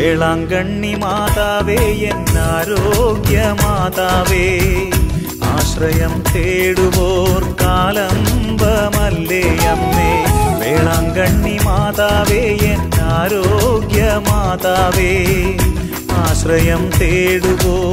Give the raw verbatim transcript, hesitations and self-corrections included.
വേളാങ്കണ്ണി മാതാവേ എന്നാരോഗ്യ മാതാവേ ആശ്രയം തേടുവോർ കാലംബമല്ലേ അമ്മേ വേളാങ്കണ്ണി മാതാവേ എന്നാരോഗ്യ മാതാവേ ആശ്രയം തേടുവോർ